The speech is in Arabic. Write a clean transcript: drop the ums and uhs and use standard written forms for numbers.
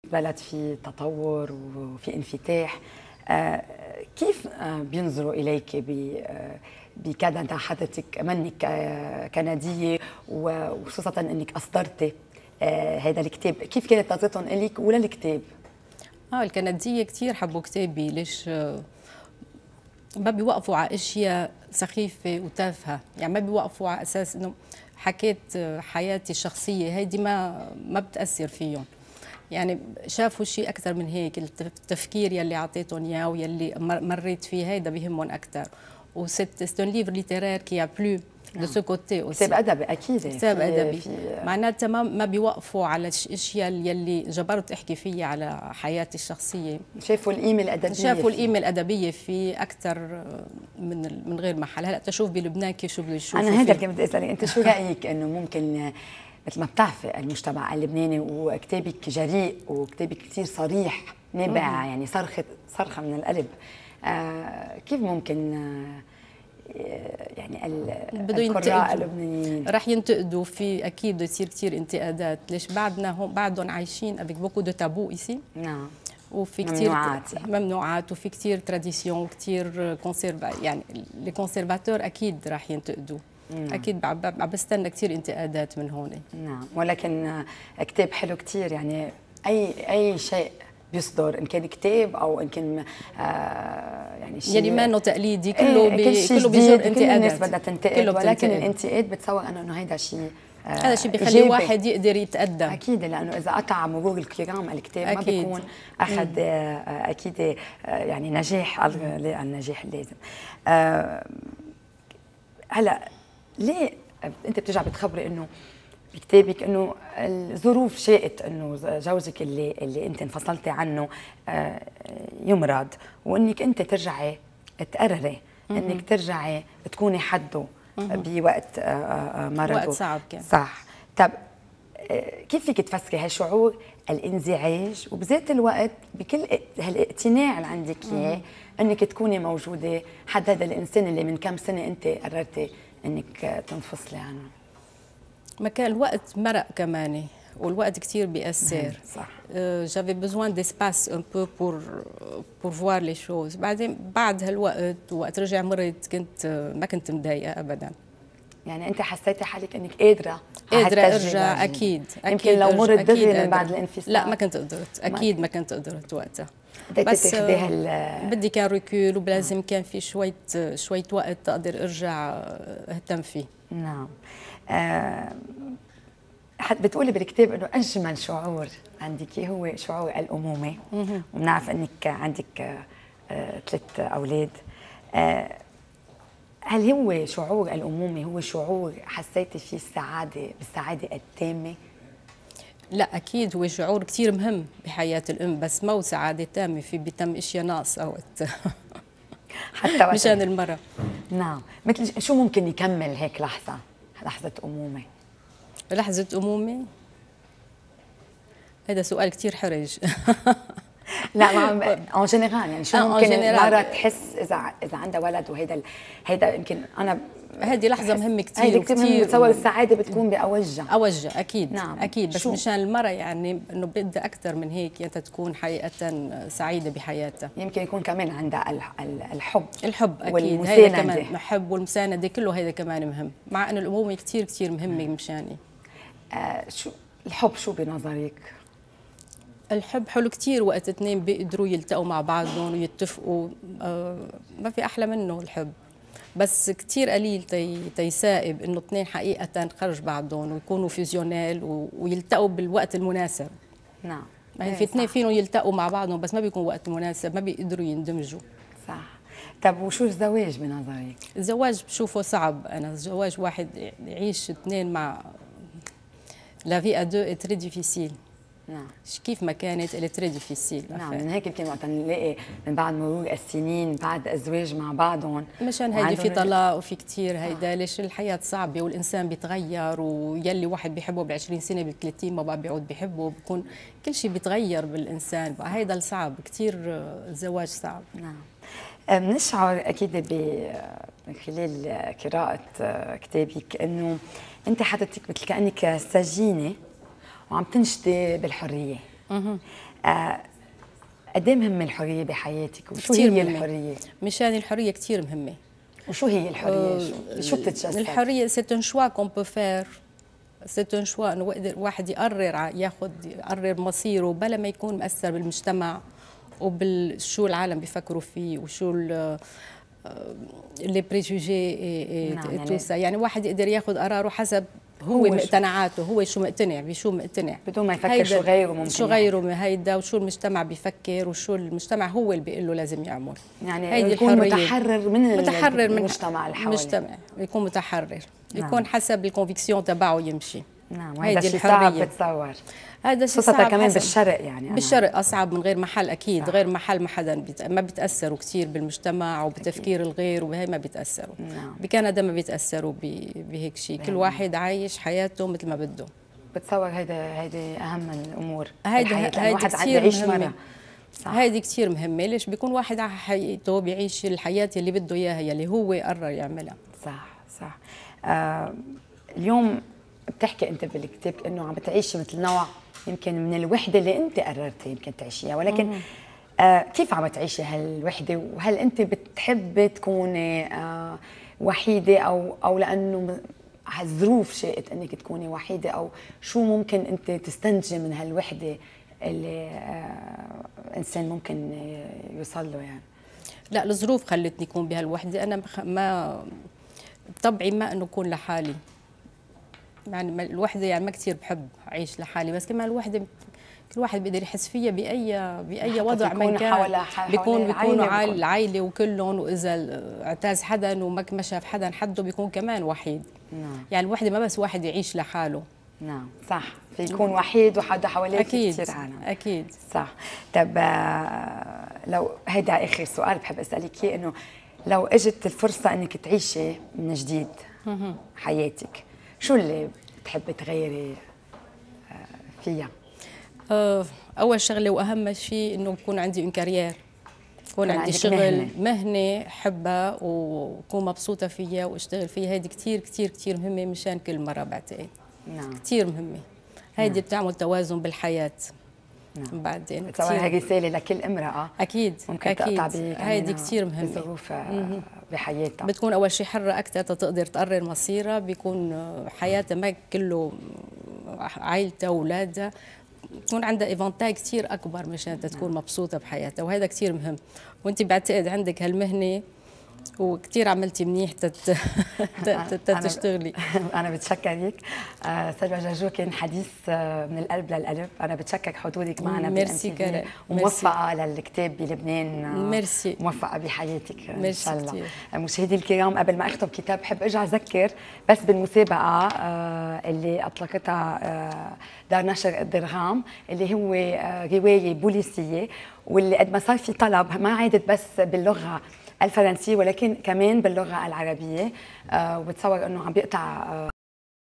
بلد في تطور وفي انفتاح. كيف بينظروا إليك بكندا؟ حضرتك منك كندية، وخصوصا أنك أصدرتي هذا الكتاب. كيف كانت نظرتهم إليك وللكتاب؟ الكندية كتير حبوا كتابي. ليش؟ ما بيوقفوا على اشياء سخيفه وتافهه، يعني ما بيوقفوا على اساس انه حكيت حياتي الشخصيه، هيدي ما بتاثر فيهم. يعني شافوا شيء اكثر من هيك، التفكير يلي اعطيتهم اياه ويلي مريت فيه، هيدا بيهمهم اكثر. وسيت ان ليفر ليترير كي ا بلو دو سو كوتي اوسي. كتاب ادبي اكيد، كتاب ادبي معناتها ما بيوقفوا على الاشياء يلي جبرت احكي فيها على حياتي الشخصيه. شافوا القيمه الادبيه، شافوا القيمه الادبيه في اكثر من غير محل. هلا تشوف بلبنان كيف شو بده يشوفوا. انا هذا اللي بدي اسالك، انت شو رايك انه ممكن مثل ما بتعرفي المجتمع اللبناني، وكتابك جريء وكتابك كثير صريح نابع، يعني صرخه من القلب، كيف ممكن يعني القراء اللبنانيين رح ينتقدوا؟ في اكيد بده يصير كثير انتقادات. ليش؟ بعدنا هون بعدهم عايشين افيك بوكو دو تابو ايسي. نعم، وفي كثير ممنوعات وفي كثير تراديسيون وكثير يعني لي كونسيرفاتور اكيد رح ينتقدوا. اكيد عم بستنى كثير انتقادات من هون. نعم، ولكن كتاب حلو كثير. يعني اي شيء بيصدر، ان كان كتاب او ان كان يعني شيء يعني ما انه تقليدي، كله كله بيجر انتقادات. كل الناس بدها تنتقد، ولكن الانتقاد بتصور انه هيدا شيء هذا شيء بيخلي الواحد يقدر يتقدم. اكيد، لانه اذا قطع مرور الكرام الكتاب ما بيكون اخذ اكيد يعني نجاح، النجاح اللازم. هلا ليه انت بترجع بتخبري انه بكتابك انه الظروف شاءت انه جوزك اللي انت انفصلتي عنه يمرض، وانك انت ترجعي تقرري انك ترجعي تكوني حده بوقت مرضه؟ وقت صعب كان. صح. طب كيف فيك تفسري هالشعور الانزعاج، وبذات الوقت بكل هالاقتناع اللي عندك اياه انك تكوني موجوده حد هذا الانسان اللي من كم سنه انت قررتي انك تنفصلي عنه؟ ما كان الوقت مرق كمان، والوقت كثير بيأثر. صح. j'avais besoin d'espace un peu pour voir les choses. بعدين بعد هالوقت وقت رجع مرض ما كنت مضايقه ابدا. يعني انت حسيتي حالك انك قادره ارجع؟ اكيد يمكن لو مرت دغري من بعد الانفصال لا ما كنت قدرت، اكيد ما كنت قدرت وقتها. بس بدي كان ريكول، ولازم كان في شويه وقت اقدر ارجع اهتم فيه. نعم. بتقولي بالكتاب انه اجمل شعور عندك هو شعور الامومه، وبنعرف انك عندك 3 اولاد. هل هو شعور الامومه هو شعور حسيتي فيه بالسعاده التامه؟ لا اكيد هو شعور كثير مهم بحياه الام، بس مو سعاده تامه، في بيتم اشياء ناقصه وقت حتى مشان المراه. نعم. مثل شو ممكن يكمل هيك لحظه امومه؟ لحظه امومه هذا سؤال كثير حرج. لا، اون جينيرال يعني شو ممكن المرأة تحس اذا عندها ولد، هيدا يمكن انا هذه لحظه مهمه كثير وكثير بتصور السعاده بتكون باوجها. اكيد. نعم. اكيد، بس مشان المرأة يعني انه بدها اكثر من هيك، انت تكون حقيقه سعيده بحياتها. يمكن يكون كمان عندها الحب اكيد، هيدا كمان الحب والمسانده، كله هيدا كمان مهم، مع انه الامومه كثير كثير مهمه مشاني. شو الحب؟ شو بنظرك الحب؟ حلو كثير وقت اثنين بيقدروا يلتقوا مع بعضهم ويتفقوا، ما في احلى منه الحب. بس كثير قليل تيسائب انه اثنين حقيقه خرج بعضهم ويكونوا فيزيونيل ويلتقوا بالوقت المناسب. نعم. يعني في اثنين فيهم يلتقوا مع بعضهم بس ما بيكون وقت مناسب، ما بيقدروا يندمجوا. صح. طب وشو الزواج بنظرك؟ الزواج بشوفه صعب. انا الزواج واحد يعيش اثنين مع لا في ا دو اي تري ديفيسيل. نعم. كيف ما كانت اللي تري ديفيسيل. نعم، من هيك يمكن وقت نلاقي من بعد مرور السنين بعد ازواج مع بعضهم مشان هيدي في طلاق وفي كثير هيدا. ليش؟ الحياه صعبه والانسان بيتغير، ويلي واحد بيحبه ب20 سنه بال30 ما بقى بيعود بيحبه، بكون كل شيء بيتغير بالانسان، بقى هيدا الصعب كثير. الزواج صعب. نعم. بنشعر اكيد من خلال قراءه كتابك انه انت حضرتك مثل كانك سجينه وعم تنشدي بالحريه. قد ايه مهمه الحريه بحياتك وشو كتير هي مهمة. الحريه؟ مشان الحريه كثير مهمه. وشو هي الحريه؟ شو بتتجسد؟ الحريه سي ان شوا كون بو فير، سي ان شوا انه الواحد يقرر مصيره بلا ما يكون مأثر بالمجتمع وبالشو العالم بيفكروا فيه وشو لي بريجوجي تو سا. يعني واحد يقدر ياخذ قراره حسب هو مقتنعاته، هو شو مقتنع بشو مقتنع بدون ما يفكر شو غيره ممكن شو غيره هيدا وشو المجتمع بيفكر وشو المجتمع هو اللي بيقول له لازم يعمل. يعني هيدي يكون متحرر من المجتمع اللي حواليه. المجتمع يكون متحرر. نعم. يكون حسب الكونفيكسيون تبعه يمشي. نعم. وهذا الشيء صعب بتصور. هذا شيء صعب كمان بالشرق. يعني بالشرق اصعب من غير محل اكيد. صح. غير محل ما حدا ما بيتاثروا كثير بالمجتمع وبتفكير الغير وبهي ما بيتاثروا. نعم. بكندا ما بيتاثروا بهيك شيء. كل واحد عايش حياته مثل ما بده. بتصور هيدي اهم الامور. هيدي كثير مهمه. هيدي كثير مهمه. ليش بيكون واحد على حقيقته بيعيش الحياه اللي بده اياها يلي هو قرر يعملها. صح صح. اليوم بتحكي انت بالكتاب انه عم بتعيشي مثل نوع يمكن من الوحده اللي انت قررتي يمكن تعيشيها، ولكن كيف عم تعيشي هالوحده؟ وهل انت بتحبي تكوني وحيده او لانه هالظروف شاءت انك تكوني وحيده، او شو ممكن انت تستنتجي من هالوحده اللي انسان ممكن يوصل له؟ يعني لا، الظروف خلتني اكون بهالوحده. انا ما بطبعي ما انه اكون لحالي. يعني الوحده يعني ما كثير بحب اعيش لحالي، بس كمان الوحده كل واحد بيقدر يحس فيها باي وضع من كان. بيكونوا العائله وكلهم، واذا اعتاز حدا وما شاف حدا حده بيكون كمان وحيد. نعم. يعني الوحده ما بس واحد يعيش لحاله. نعم صح، في يكون وحيد وحدا حواليه كثير عالم. اكيد صح. طب لو هيدا اخر سؤال بحب اسالك اياه، انه لو اجت الفرصه انك تعيشي من جديد حياتك، شو اللي بتحبي تغيري فيها؟ اول شغله واهم شيء انه يكون عندي ان كارير، يكون عندي شغل مهنه حبها وكون مبسوطه فيها واشتغل فيها. هيدي كثير كثير كثير مهمه مشان كل مره بعتقد. نعم كثير مهمه. هيدي بتعمل توازن بالحياه. نعم. بعدين هي رساله لكل امراه اكيد ممكن تقطع هيدي كثير مهمه بظروف بحياتها. بتكون اول شيء حره اكثر تقدر تقرر مصيرها، بيكون حياتها ما كله عائلتها واولادها، تكون عندها ايفونتاي كثير اكبر مشان تكون مبسوطه بحياتها، وهذا كثير مهم. وانت بعتقد عندك هالمهنه وكثير عملتي منيح تشتغلي. انا بتشكرك سلوى جاجو، كان حديث من القلب للقلب. انا بتشكرك حضورك معنا. ميرسي. وموفقه للكتاب بلبنان. ميرسي. موفقه بحياتك ان ميرسي شاء الله. كتير. مشاهدي الكرام، قبل ما اختم كتاب بحب ارجع اذكر بس بالمسابقه اللي اطلقتها دار نشر الدرغام، اللي هو روايه بوليسيه، واللي قد ما صار في طلب ما عادت بس باللغه الفرنسية ولكن كمان باللغة العربية، وبتصور انه عم بيقطع